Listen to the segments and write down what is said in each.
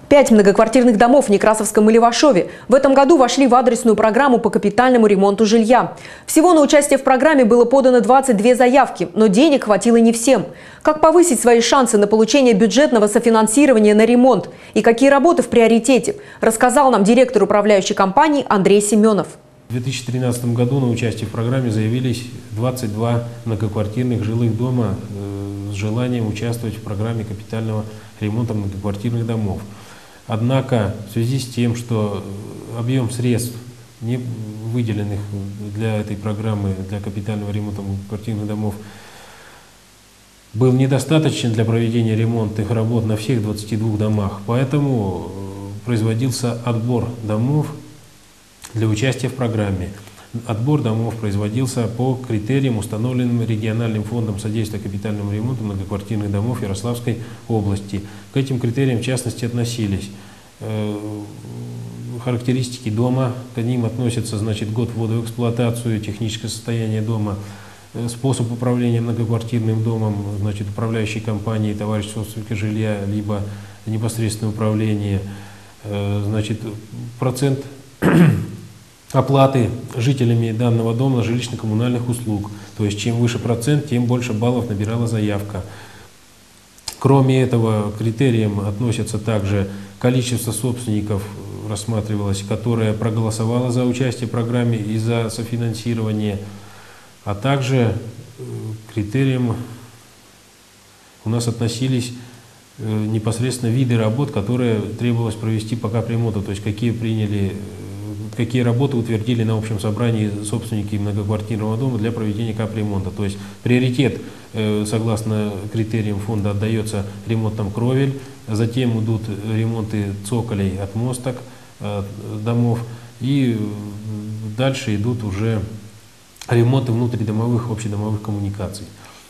5 многоквартирных домов в Некрасовском и Левашове в этом году вошли в адресную программу по капитальному ремонту жилья. Всего на участие в программе было подано 22 заявки, но денег хватило не всем. Как повысить свои шансы на получение бюджетного софинансирования на ремонт и какие работы в приоритете, рассказал нам директор управляющей компании Андрей Семенов. В 2013 году на участие в программе заявились 22 многоквартирных жилых дома с желанием участвовать в программе капитального ремонта многоквартирных домов. Однако в связи с тем, что объем средств, не выделенных для этой программы, для капитального ремонта многоквартирных домов, был недостаточен для проведения ремонтных работ на всех 22 домах, поэтому производился отбор домов для участия в программе. Отбор домов производился по критериям, установленным региональным фондом содействия капитальному ремонту многоквартирных домов Ярославской области. К этим критериям в частности относились характеристики дома, к ним относятся, значит, год ввода в эксплуатацию, техническое состояние дома, способ управления многоквартирным домом, значит, управляющей компанией, товарищ собственника жилья, либо непосредственное управление, значит, процент оплаты жителями данного дома жилищно-коммунальных услуг. То есть чем выше процент, тем больше баллов набирала заявка. Кроме этого, критериям относятся также количество собственников, рассматривалось, которое проголосовало за участие в программе и за софинансирование, а также критериям у нас относились непосредственно виды работ, которые требовалось провести по капремонту, то есть какие работы утвердили на общем собрании собственники многоквартирного дома для проведения капремонта. То есть приоритет, согласно критериям фонда, отдается ремонтам кровель, затем идут ремонты цоколей от мосток домов, и дальше идут уже ремонты внутридомовых, общедомовых коммуникаций.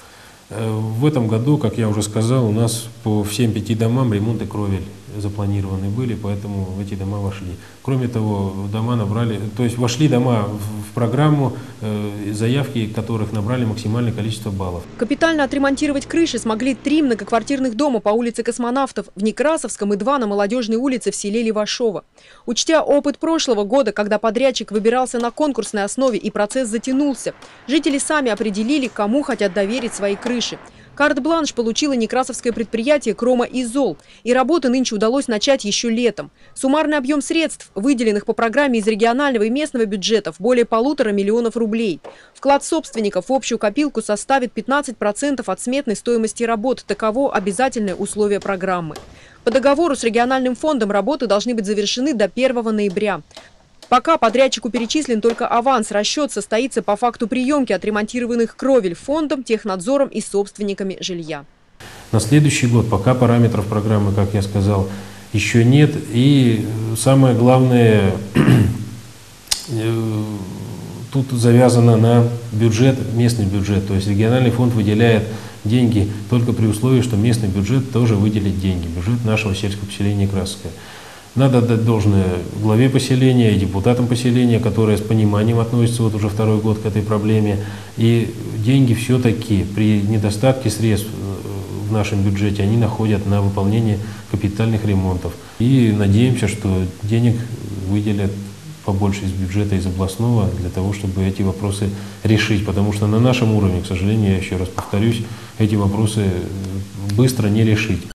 В этом году, как я уже сказал, у нас по всем 5 домам ремонты кровель запланированы были, поэтому в эти дома вошли. Кроме того, дома набрали, то есть вошли дома в программу, заявки которых набрали максимальное количество баллов. Капитально отремонтировать крыши смогли 3 многоквартирных дома по улице Космонавтов в Некрасовском и 2 на Молодежной улице в селе Левашово. Учтя опыт прошлого года, когда подрядчик выбирался на конкурсной основе и процесс затянулся, жители сами определили, кому хотят доверить свои крыши. Карт-бланш получило некрасовское предприятие «Крома-Изол», и работы нынче удалось начать еще летом. Суммарный объем средств, выделенных по программе из регионального и местного бюджетов, более 1,5 миллиона рублей. Вклад собственников в общую копилку составит 15% от сметной стоимости работ. Таково обязательное условие программы. По договору с региональным фондом работы должны быть завершены до 1 ноября. Пока подрядчику перечислен только аванс, расчет состоится по факту приемки отремонтированных кровель фондом, технадзором и собственниками жилья. На следующий год пока параметров программы, как я сказал, еще нет. И самое главное, тут завязано на бюджет, местный бюджет. То есть региональный фонд выделяет деньги только при условии, что местный бюджет тоже выделит деньги, бюджет нашего сельского поселения Некрасовское. Надо отдать должное главе поселения и депутатам поселения, которые с пониманием относятся вот уже 2-й год к этой проблеме. И деньги все-таки при недостатке средств в нашем бюджете они находят на выполнение капитальных ремонтов. И надеемся, что денег выделят побольше из бюджета, из областного, для того, чтобы эти вопросы решить. Потому что на нашем уровне, к сожалению, я еще раз повторюсь, эти вопросы быстро не решить.